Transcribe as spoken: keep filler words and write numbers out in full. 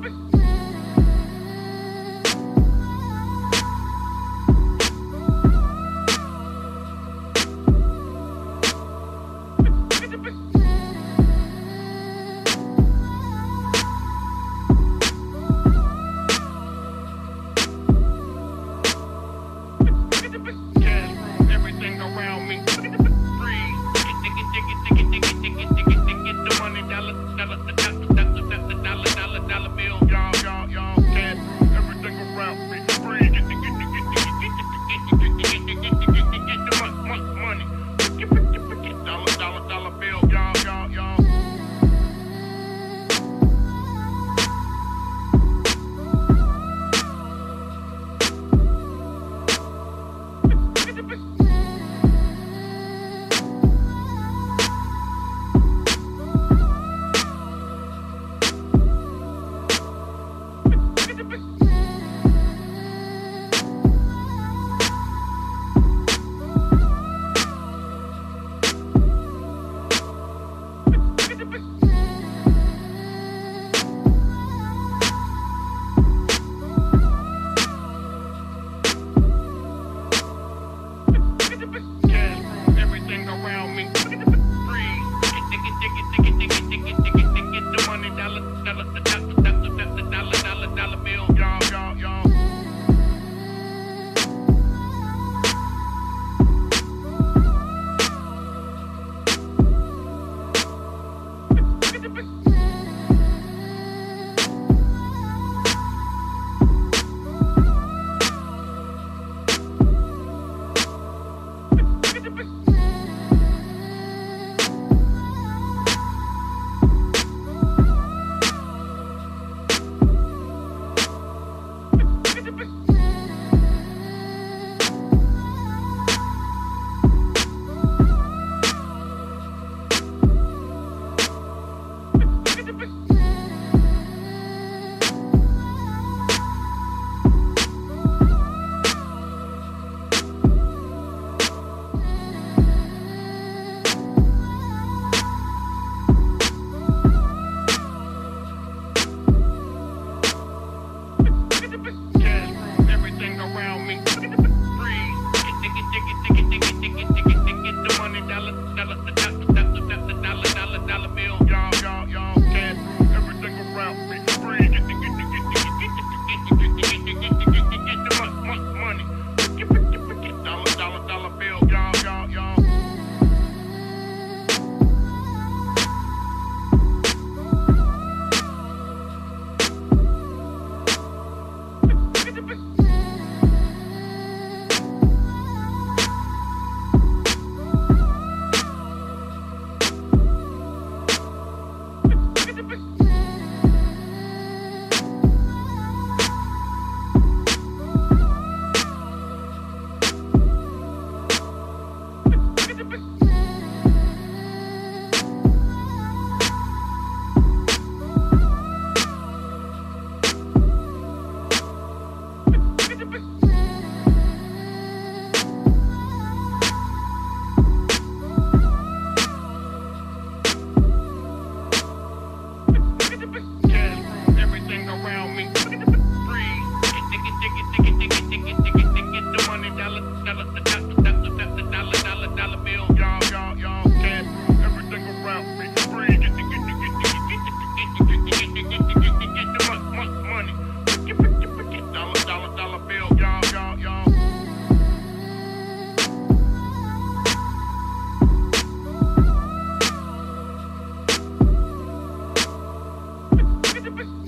Everything around me free. Get it, get it, get it, get it, get it, get it, get the money, dollar, dollar, dollar, dollar, dollar, dollar, dollar bill, y'all, y'all, y'all, cash. Everything around me free. Get it, get it, get it, get it, get it, get it, get it, get it, get it, get the money, money, get it, get it, get it, dollar, dollar, dollar bill, y'all, y'all, y'all. Everything around me free. Get it, get it, get it, get it, get it, get it, get the money, dollar, dollar, dollar, dollar, dollar, dollar, dollar bill, y'all, y'all, y'all. Everything around me free. Get it, get it, get it, get it, get it, get it, get the money, dollar, dollar, dollar, dollar, dollar, dollar, dollar bill, y'all, y'all, y'all, cash. Everything around me free. Get it, get it, get it, get it, get it, get it, get it, get it, get it, get the money, money, get it, get it, get it, dollar, dollar, dollar bill, y'all, y'all, y'all. Everything around me free. Get it, get it, get it, get it, get it, get it, get the money, dollar, dollar, dollar, dollar, dollar, dollar, dollar bill, y'all, y'all, y'all, cash. Everything around me free. Get it, get it, get it, get it, get it, get it, get it, get it, get the money, money, get it, get it, get it, dollar, dollar, dollar bill, y'all, y'all, y'all. Get it,